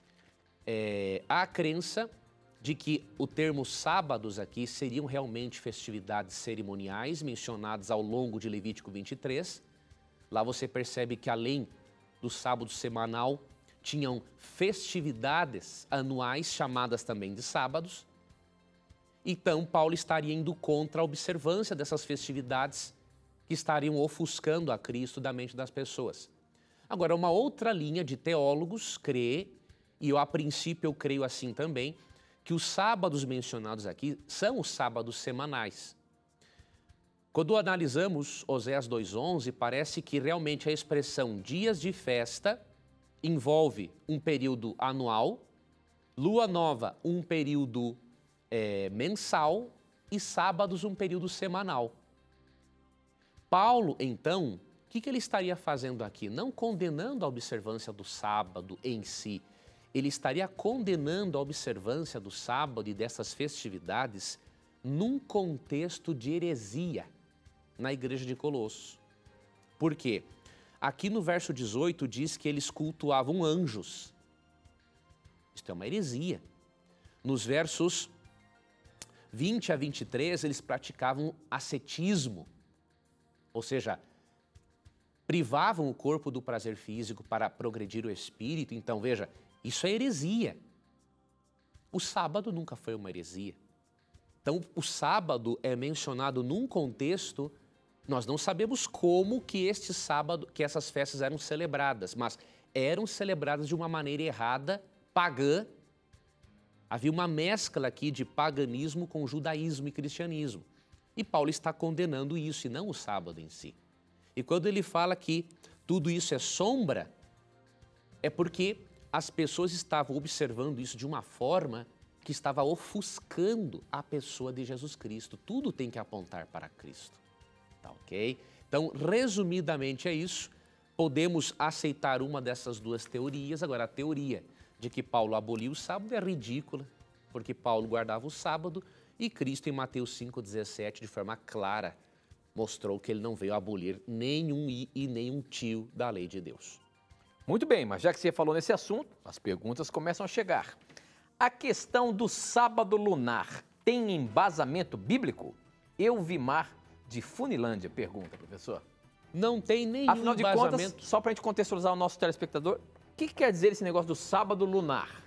Há a crença de que o termo sábados aqui seriam realmente festividades cerimoniais mencionadas ao longo de Levítico 23. Lá você percebe que além do sábado semanal, tinham festividades anuais chamadas também de sábados. Então, Paulo estaria indo contra a observância dessas festividades que estariam ofuscando a Cristo da mente das pessoas. Agora, uma outra linha de teólogos crê, e eu a princípio eu creio assim também, que os sábados mencionados aqui são os sábados semanais. Quando analisamos Oséias 2,11, parece que realmente a expressão dias de festa envolve um período anual, lua nova um período mensal e sábados um período semanal. Paulo, então, o que ele estaria fazendo aqui? Não condenando a observância do sábado em si, ele estaria condenando a observância do sábado e dessas festividades num contexto de heresia na igreja de Colossos. Por quê? Aqui no verso 18 diz que eles cultuavam anjos. Isto é uma heresia. Nos versos 20 a 23, eles praticavam ascetismo, ou seja, privavam o corpo do prazer físico para progredir o espírito. Então, veja, isso é heresia. O sábado nunca foi uma heresia. Então, o sábado é mencionado num contexto Nós não sabemos como que este sábado, que essas festas eram celebradas, mas eram celebradas de uma maneira errada, pagã. Havia uma mescla aqui de paganismo com judaísmo e cristianismo. E Paulo está condenando isso, e não o sábado em si. E quando ele fala que tudo isso é sombra, é porque as pessoas estavam observando isso de uma forma que estava ofuscando a pessoa de Jesus Cristo. Tudo tem que apontar para Cristo. Tá ok? Então, resumidamente é isso. Podemos aceitar uma dessas duas teorias. Agora, a teoria de que Paulo aboliu o sábado é ridícula, porque Paulo guardava o sábado e Cristo, em Mateus 5,17, de forma clara, mostrou que ele não veio abolir nenhum i e nenhum tio da lei de Deus. Muito bem, mas já que você falou nesse assunto, as perguntas começam a chegar. A questão do sábado lunar tem embasamento bíblico? Elvimar de Funilândia pergunta, professor. Não tem nenhum Afinal de embasamento. contas, só para a gente contextualizar o nosso telespectador, o que quer dizer esse negócio do sábado lunar?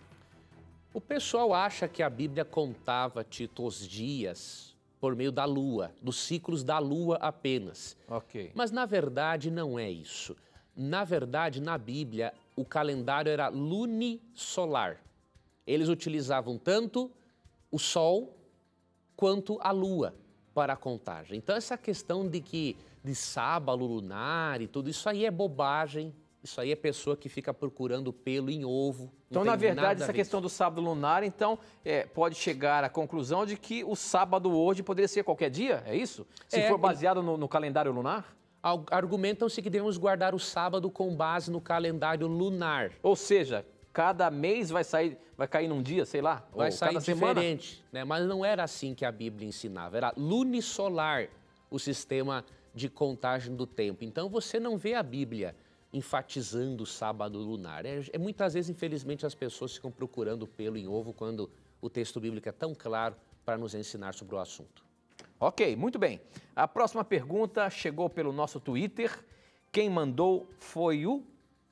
O pessoal acha que a Bíblia contava, Tito, os dias por meio da lua, dos ciclos da lua apenas. Ok. Mas, na verdade, não é isso. Na verdade, na Bíblia, o calendário era lunisolar. Eles utilizavam tanto o sol quanto a lua para a contagem. Então, essa questão de sábado lunar e tudo, isso aí é bobagem. Isso aí é pessoa que fica procurando pelo em ovo. Então, na verdade, essa questão do sábado lunar, então, pode chegar à conclusão de que o sábado hoje poderia ser qualquer dia, é isso? Se for baseado no calendário lunar? Argumentam-se que devemos guardar o sábado com base no calendário lunar. Ou seja, cada mês vai cair num dia, sei lá, vai ou sair cada semana. diferente, né? Mas não era assim que a Bíblia ensinava, era lunisolar o sistema de contagem do tempo. Então você não vê a Bíblia enfatizando o sábado lunar. Muitas vezes, infelizmente, as pessoas ficam procurando pelo em ovo quando o texto bíblico é tão claro para nos ensinar sobre o assunto. Ok, muito bem. A próxima pergunta chegou pelo nosso Twitter. Quem mandou foi o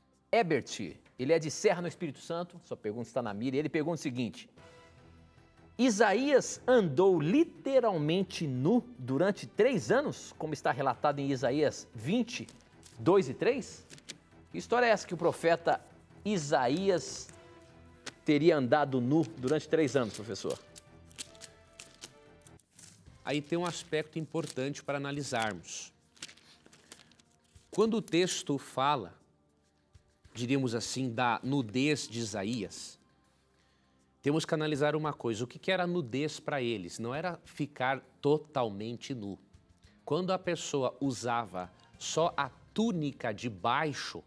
Ebert. Ele é de Serra, no Espírito Santo. Sua pergunta está na mira. E ele pergunta o seguinte: Isaías andou literalmente nu durante 3 anos, como está relatado em Isaías 20, 2 e 3? Que história é essa que o profeta Isaías teria andado nu durante 3 anos, professor? Aí tem um aspecto importante para analisarmos. Quando o texto fala, diríamos assim, da nudez de Isaías, temos que analisar uma coisa. O que era nudez para eles? Não era ficar totalmente nu. Quando a pessoa usava só a túnica de baixo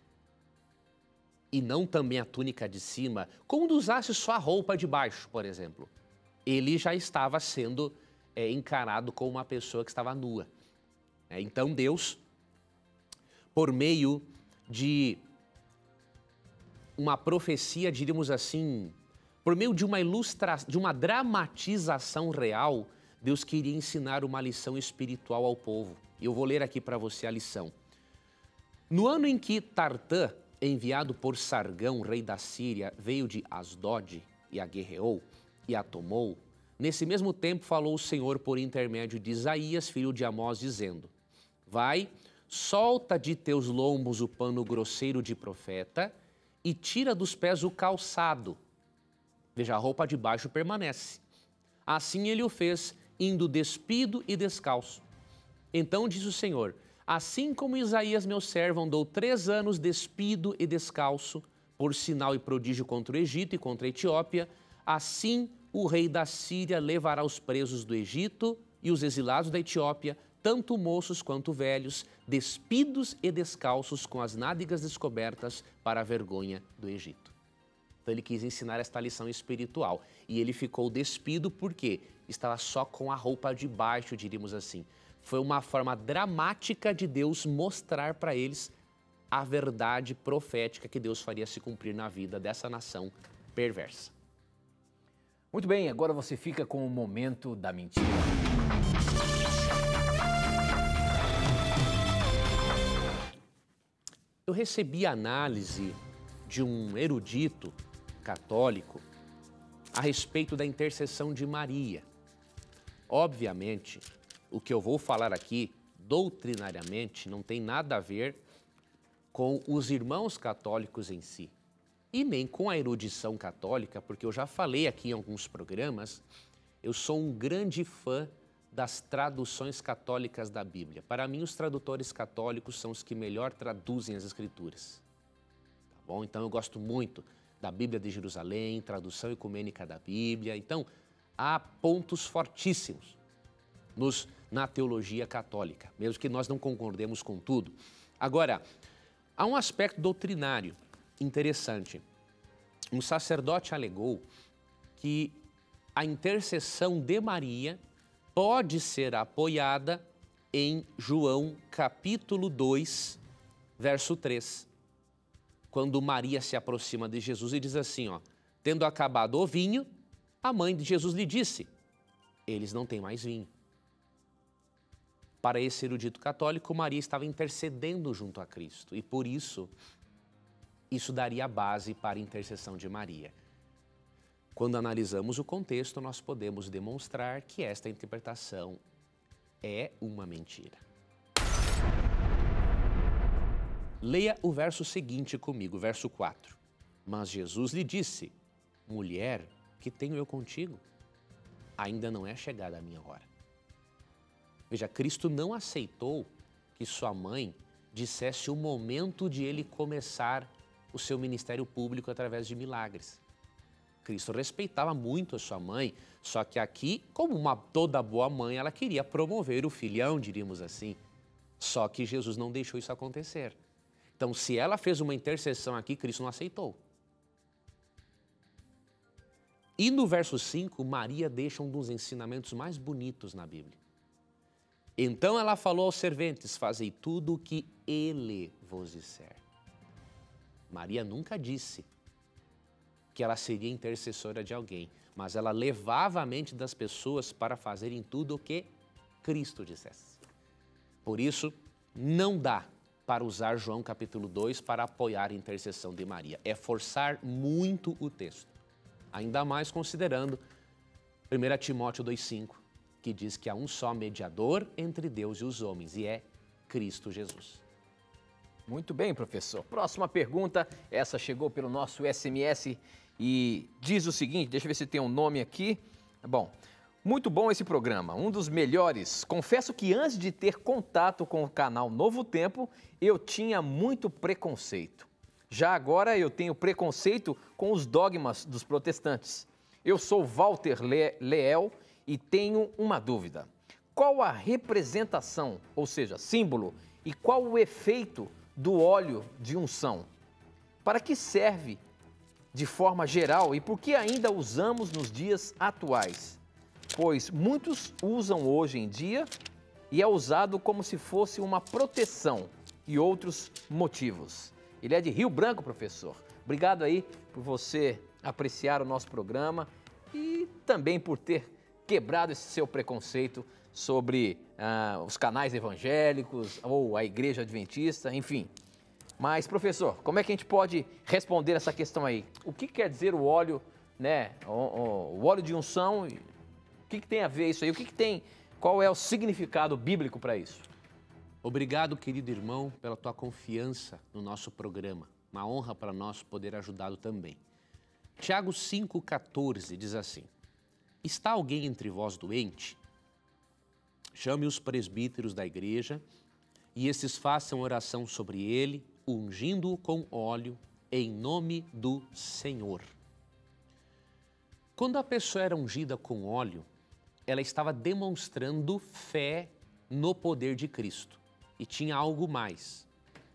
e não também a túnica de cima, quando usasse só a roupa de baixo, por exemplo, ele já estava sendo encarado como uma pessoa que estava nua. Então Deus, por meio de uma profecia, diríamos assim, por meio de uma dramatização real, Deus queria ensinar uma lição espiritual ao povo. E eu vou ler aqui para você a lição. No ano em que Tartã, enviado por Sargão, rei da Síria, veio de Asdod e a guerreou e a tomou, nesse mesmo tempo falou o Senhor por intermédio de Isaías, filho de Amós, dizendo: Vai, solta de teus lombos o pano grosseiro de profeta e tira dos pés o calçado. Veja, a roupa de baixo permanece. Assim ele o fez, indo despido e descalço. Então disse o Senhor: Assim como Isaías, meu servo, andou 3 anos despido e descalço, por sinal e prodígio contra o Egito e contra a Etiópia, assim o rei da Síria levará os presos do Egito e os exilados da Etiópia, tanto moços quanto velhos, despidos e descalços, com as nádegas descobertas, para a vergonha do Egito. Então ele quis ensinar esta lição espiritual. E ele ficou despido porque estava só com a roupa de baixo, diríamos assim. Foi uma forma dramática de Deus mostrar para eles a verdade profética que Deus faria se cumprir na vida dessa nação perversa. Muito bem, agora você fica com o momento da mentira. Eu recebi a análise de um erudito católico a respeito da intercessão de Maria. Obviamente, o que eu vou falar aqui doutrinariamente, não tem nada a ver com os irmãos católicos em si. E nem com a erudição católica, porque eu já falei aqui em alguns programas, eu sou um grande fã das traduções católicas da Bíblia. Para mim, os tradutores católicos são os que melhor traduzem as Escrituras. Tá bom? Então, eu gosto muito da Bíblia de Jerusalém, tradução ecumênica da Bíblia. Então, há pontos fortíssimos na teologia católica, mesmo que nós não concordemos com tudo. Agora, há um aspecto doutrinário interessante. Um sacerdote alegou que a intercessão de Maria pode ser apoiada em João capítulo 2, verso 3. Quando Maria se aproxima de Jesus e diz assim, ó, tendo acabado o vinho, a mãe de Jesus lhe disse, eles não têm mais vinho. Para esse erudito católico, Maria estava intercedendo junto a Cristo e por isso daria base para a intercessão de Maria. Quando analisamos o contexto, nós podemos demonstrar que esta interpretação é uma mentira. Leia o verso seguinte comigo, verso 4. Mas Jesus lhe disse, mulher, que tenho eu contigo? Ainda não é chegada a minha hora. Veja, Cristo não aceitou que sua mãe dissesse o momento de ele começar o seu ministério público através de milagres. Cristo respeitava muito a sua mãe, só que aqui, como toda boa mãe, ela queria promover o filhão, diríamos assim. Só que Jesus não deixou isso acontecer. Então, se ela fez uma intercessão aqui, Cristo não aceitou. E no verso 5, Maria deixa um dos ensinamentos mais bonitos na Bíblia. Então ela falou aos serventes, fazei tudo o que ele vos disser. Maria nunca disse que ela seria intercessora de alguém, mas ela levava a mente das pessoas para fazerem tudo o que Cristo dissesse. Por isso, não dá para usar João capítulo 2 para apoiar a intercessão de Maria. É forçar muito o texto. Ainda mais considerando 1 Timóteo 2,5, que diz que há um só mediador entre Deus e os homens, e é Cristo Jesus. Muito bem, professor. Próxima pergunta, essa chegou pelo nosso SMS e diz o seguinte, deixa eu ver se tem um nome aqui. Bom, muito bom esse programa, um dos melhores. Confesso que antes de ter contato com o canal Novo Tempo, eu tinha muito preconceito. Já agora eu tenho preconceito com os dogmas dos protestantes. Eu sou Walter Leel e tenho uma dúvida. Qual a representação, ou seja, símbolo, e qual o efeito do óleo de unção? Para que serve de forma geral e por que ainda usamos nos dias atuais? Pois muitos usam hoje em dia e é usado como se fosse uma proteção e outros motivos. Ele é de Rio Branco, professor. Obrigado aí por você apreciar o nosso programa e também por ter quebrado esse seu preconceito sobre os canais evangélicos ou a igreja adventista, enfim. Mas, professor, como é que a gente pode responder essa questão aí? O que quer dizer o óleo, né? O óleo de unção, o que tem a ver isso aí? Qual é o significado bíblico para isso? Obrigado, querido irmão, pela tua confiança no nosso programa. Uma honra para nós poder ajudá-lo também. Tiago 5,14 diz assim, está alguém entre vós doente? Chame os presbíteros da igreja e esses façam oração sobre ele, ungindo-o com óleo em nome do Senhor. Quando a pessoa era ungida com óleo, ela estava demonstrando fé no poder de Cristo. E tinha algo mais.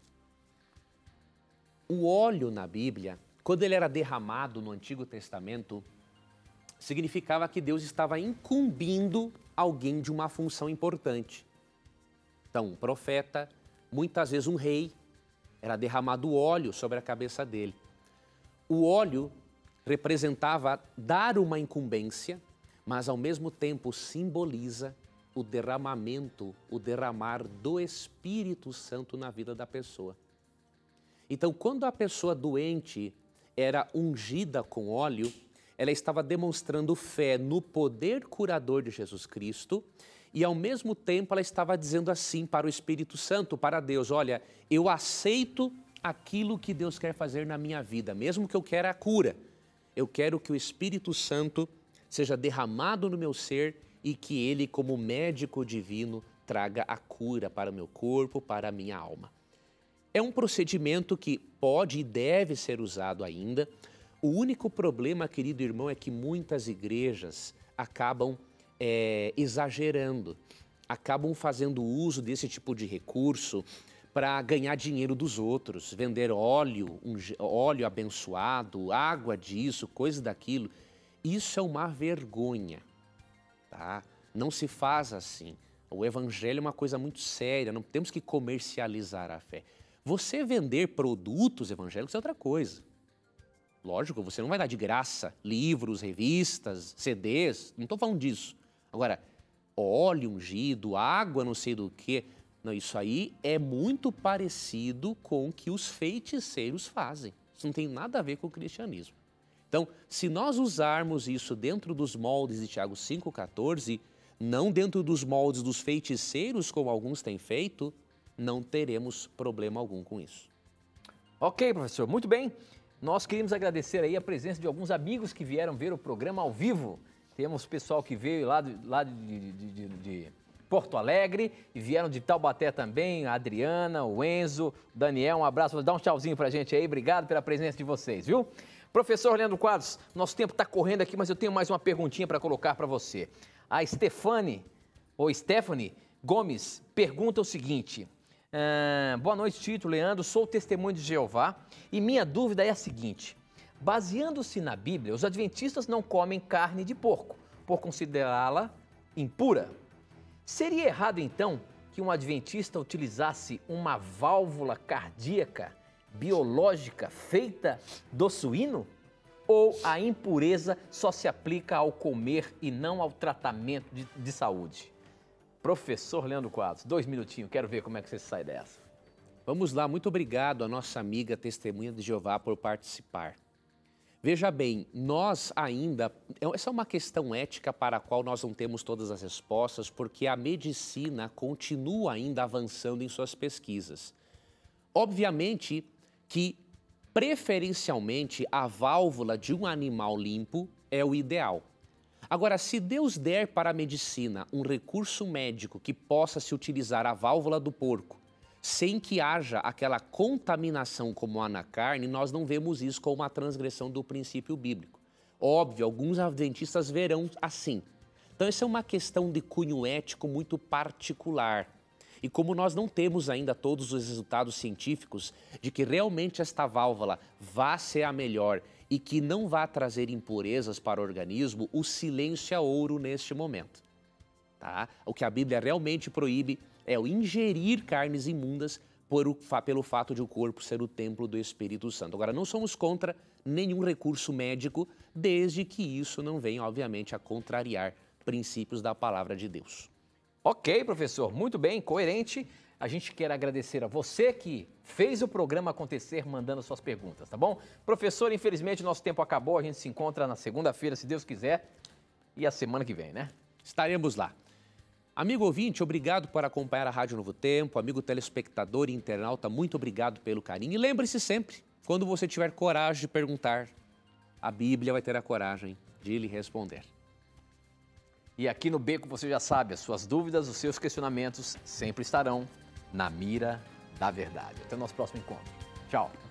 O óleo na Bíblia, quando ele era derramado no Antigo Testamento, significava que Deus estava incumbindo alguém de uma função importante. Então, um profeta, muitas vezes um rei, era derramado óleo sobre a cabeça dele. O óleo representava dar uma incumbência, mas ao mesmo tempo simboliza o derramamento, o derramar do Espírito Santo na vida da pessoa. Então, quando a pessoa doente era ungida com óleo, ela estava demonstrando fé no poder curador de Jesus Cristo e ao mesmo tempo ela estava dizendo assim para o Espírito Santo, para Deus, olha, eu aceito aquilo que Deus quer fazer na minha vida, mesmo que eu queira a cura. Eu quero que o Espírito Santo seja derramado no meu ser e que ele, como médico divino, traga a cura para o meu corpo, para a minha alma. É um procedimento que pode e deve ser usado ainda. O único problema, querido irmão, é que muitas igrejas acabam exagerando, acabam fazendo uso desse tipo de recurso para ganhar dinheiro dos outros, vender óleo, óleo abençoado, água disso, coisa daquilo. Isso é uma vergonha, tá? Não se faz assim. O evangelho é uma coisa muito séria, não temos que comercializar a fé. Você vender produtos evangélicos é outra coisa. Lógico, você não vai dar de graça livros, revistas, CDs, não estou falando disso. Agora, óleo ungido, água não sei do que, não, isso aí é muito parecido com o que os feiticeiros fazem. Isso não tem nada a ver com o cristianismo. Então, se nós usarmos isso dentro dos moldes de Tiago 5,14, não dentro dos moldes dos feiticeiros, como alguns têm feito, não teremos problema algum com isso. Ok, professor, muito bem. Nós queríamos agradecer aí a presença de alguns amigos que vieram ver o programa ao vivo. Temos pessoal que veio lá de Porto Alegre e vieram de Taubaté também, a Adriana, o Enzo, o Daniel, um abraço, dá um tchauzinho pra gente aí, obrigado pela presença de vocês, viu? Professor Leandro Quadros, nosso tempo está correndo aqui, mas eu tenho mais uma perguntinha para colocar para você. A Stephanie Gomes pergunta o seguinte: boa noite, Tito, Leandro, sou testemunho de Jeová e minha dúvida é a seguinte: baseando-se na Bíblia, os adventistas não comem carne de porco, por considerá-la impura. Seria errado, então, que um adventista utilizasse uma válvula cardíaca biológica feita do suíno? Ou a impureza só se aplica ao comer e não ao tratamento de saúde? Professor Leandro Quadros, 2 minutinhos, quero ver como é que você sai dessa. Vamos lá, muito obrigado à nossa amiga testemunha de Jeová por participar. Veja bem, nós ainda, essa é uma questão ética para a qual nós não temos todas as respostas, porque a medicina continua ainda avançando em suas pesquisas. Obviamente que, preferencialmente, a válvula de um animal limpo é o ideal. Agora, se Deus der para a medicina um recurso médico que possa se utilizar a válvula do porco, sem que haja aquela contaminação como há na carne, nós não vemos isso como uma transgressão do princípio bíblico. Óbvio, alguns adventistas verão assim. Então, essa é uma questão de cunho ético muito particular. E como nós não temos ainda todos os resultados científicos de que realmente esta válvula vá ser a melhor e que não vá trazer impurezas para o organismo, o silêncio é ouro neste momento. Tá? O que a Bíblia realmente proíbe é o ingerir carnes imundas pelo fato de o corpo ser o templo do Espírito Santo. Agora, não somos contra nenhum recurso médico, desde que isso não venha, obviamente, a contrariar princípios da palavra de Deus. Ok, professor, muito bem, coerente. A gente quer agradecer a você que fez o programa acontecer mandando suas perguntas, tá bom? Professor, infelizmente nosso tempo acabou, a gente se encontra na segunda-feira, se Deus quiser, e a semana que vem, né? Estaremos lá. Amigo ouvinte, obrigado por acompanhar a Rádio Novo Tempo. Amigo telespectador e internauta, muito obrigado pelo carinho. E lembre-se sempre, quando você tiver coragem de perguntar, a Bíblia vai ter a coragem de lhe responder. E aqui no Beco você já sabe, as suas dúvidas, os seus questionamentos sempre estarão na mira da verdade. Até o nosso próximo encontro. Tchau.